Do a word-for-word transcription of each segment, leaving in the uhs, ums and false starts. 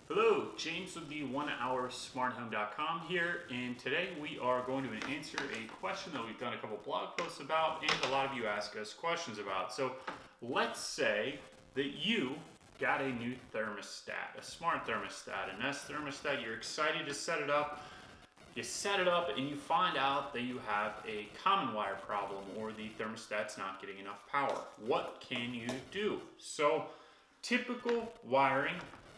Hello, James with the one hour smart home dot com here, and today we are going to answer a question that we've done a couple blog posts about and a lot of you ask us questions about. So let's say that you got a new thermostat, a smart thermostat, a Nest Thermostat. You're excited to set it up. You set it up and you find out that you have a common wire problem or the thermostat's not getting enough power. What can you do? So typical wiring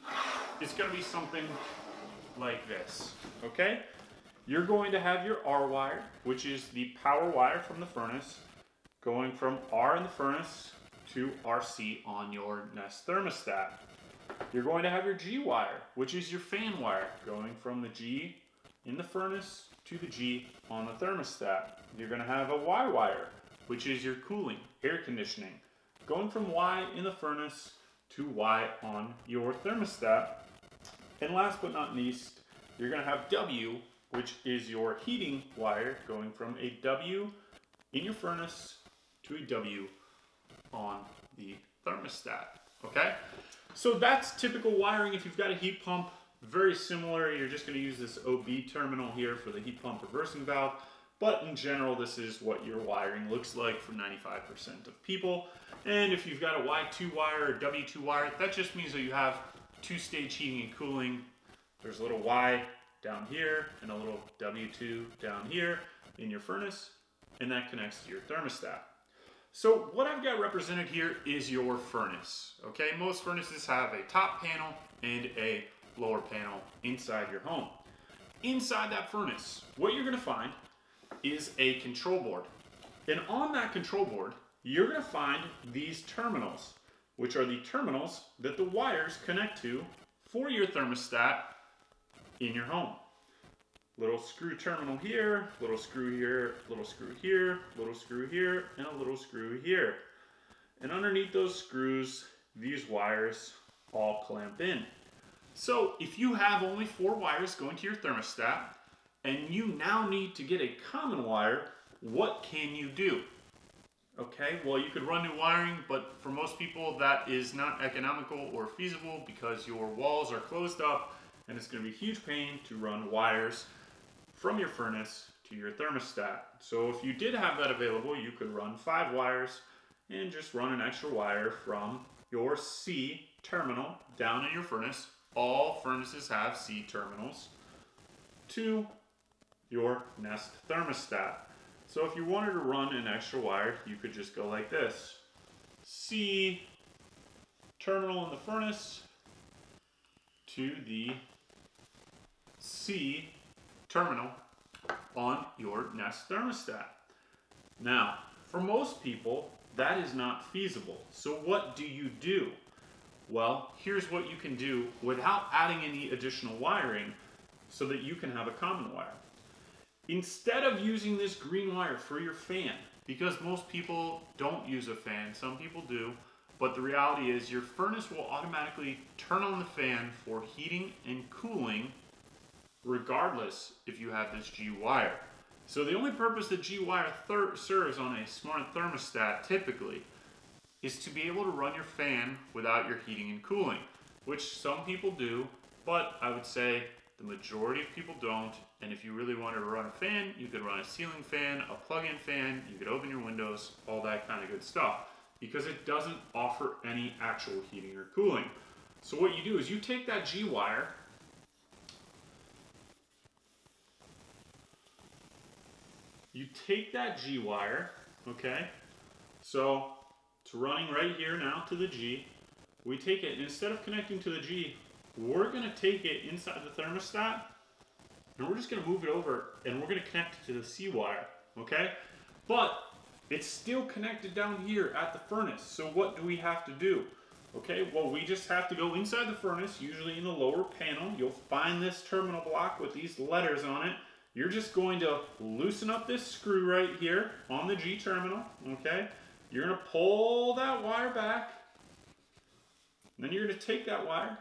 is going to be something like this, okay? You're going to have your R wire, which is the power wire from the furnace, going from R in the furnace to R C on your Nest thermostat. You're going to have your G wire, which is your fan wire, going from the G in the furnace to the G on the thermostat. You're going to have a Y wire, which is your cooling, air conditioning, going from Y in the furnace to Y on your thermostat. And last but not least, you're going to have W, which is your heating wire, going from a W in your furnace to a W on the thermostat, okay? So that's typical wiring. If you've got a heat pump, very similar. You're just going to use this O B terminal here for the heat pump reversing valve. But in general, this is what your wiring looks like for ninety-five percent of people. And if you've got a Y two wire or W two wire, that just means that you have two-stage heating and cooling. There's a little Y down here and a little W two down here in your furnace, and that connects to your thermostat. So what I've got represented here is your furnace, okay? Most furnaces have a top panel and a lower panel inside your home. Inside that furnace, what you're gonna find is a control board. And on that control board, you're gonna find these terminals, which are the terminals that the wires connect to for your thermostat in your home. Little screw terminal here, little screw here, little screw here, little screw here, and a little screw here. And underneath those screws, these wires all clamp in. So if you have only four wires going to your thermostat, and you now need to get a common wire, what can you do? Okay, well, you could run new wiring, but for most people that is not economical or feasible because your walls are closed up and it's going to be a huge pain to run wires from your furnace to your thermostat. So if you did have that available, you could run five wires and just run an extra wire from your C terminal down in your furnace. All furnaces have C terminals to your Nest thermostat. So if you wanted to run an extra wire, you could just go like this. C terminal in the furnace to the C terminal on your Nest thermostat. Now, for most people, that is not feasible. So what do you do? Well, here's what you can do without adding any additional wiring so that you can have a common wire. Instead of using this green wire for your fan, because most people don't use a fan, some people do, but the reality is your furnace will automatically turn on the fan for heating and cooling regardless if you have this G wire. So the only purpose that G wire serves on a smart thermostat typically is to be able to run your fan without your heating and cooling, which some people do, but I would say the majority of people don't. And if you really wanted to run a fan, you could run a ceiling fan, a plug-in fan, you could open your windows, all that kind of good stuff, because it doesn't offer any actual heating or cooling. So what you do is you take that G wire, you take that G wire, okay? So it's running right here now to the G. We take it, and instead of connecting to the G, we're gonna take it inside the thermostat, and we're just gonna move it over, and we're gonna connect it to the C wire, okay? But it's still connected down here at the furnace, so what do we have to do? Okay, well, we just have to go inside the furnace, usually in the lower panel. You'll find this terminal block with these letters on it. You're just going to loosen up this screw right here on the G terminal, okay? You're gonna pull that wire back, and then you're gonna take that wire,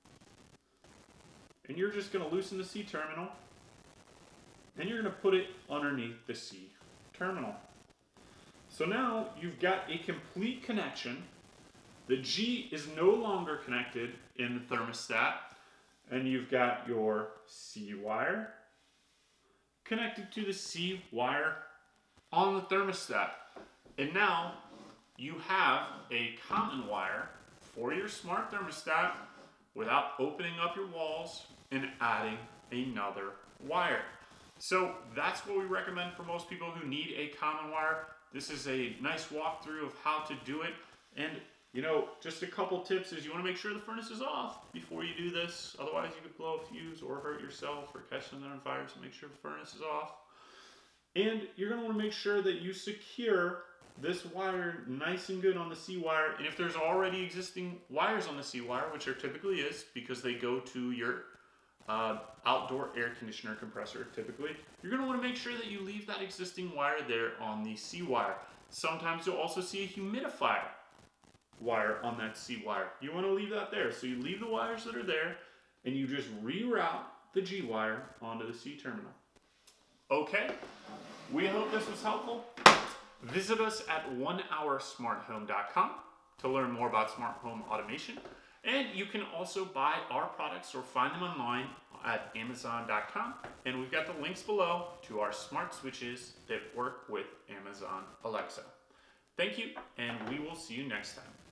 and you're just gonna loosen the C terminal, and you're gonna put it underneath the C terminal. So now you've got a complete connection. The G is no longer connected in the thermostat. and you've got your C wire connected to the C wire on the thermostat. And now you have a common wire for your smart thermostat without opening up your walls and adding another wire. So that's what we recommend for most people who need a common wire. This is a nice walkthrough of how to do it. And you know, just a couple tips is you want to make sure the furnace is off before you do this. Otherwise you could blow a fuse or hurt yourself or catch something on fire, so make sure the furnace is off. And you're going to want to make sure that you secure this wire nice and good on the C wire. And if there's already existing wires on the C wire, which there typically is because they go to your uh, outdoor air conditioner compressor typically, you're going to want to make sure that you leave that existing wire there on the C wire. Sometimes you'll also see a humidifier wire on that C wire. You want to leave that there. So you leave the wires that are there and you just reroute the G wire onto the C terminal. Okay, we hope this was helpful. Visit us at one hour smart home dot com to learn more about smart home automation. And you can also buy our products or find them online at amazon dot com. And we've got the links below to our smart switches that work with Amazon Alexa. Thank you, and we will see you next time.